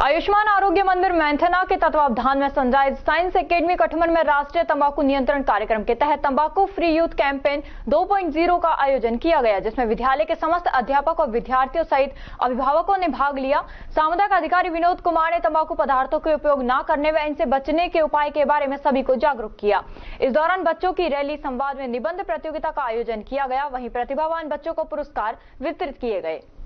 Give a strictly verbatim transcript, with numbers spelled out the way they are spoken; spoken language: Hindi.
आयुष्मान आरोग्य मंदिर मैंथना के तत्वावधान में सनराइज साइंस एकेडमी कठमन में राष्ट्रीय तंबाकू नियंत्रण कार्यक्रम के तहत तंबाकू फ्री यूथ कैंपेन दो पॉइंट ज़ीरो का आयोजन किया गया, जिसमें विद्यालय के समस्त अध्यापक और विद्यार्थियों सहित अभिभावकों ने भाग लिया। सामुदायिक अधिकारी विनोद कुमार ने तंबाकू पदार्थों के उपयोग न करने व इनसे बचने के उपाय के बारे में सभी को जागरूक किया। इस दौरान बच्चों की रैली, संवाद में निबंध प्रतियोगिता का आयोजन किया गया। वहीं प्रतिभावान बच्चों को पुरस्कार वितरित किए गए।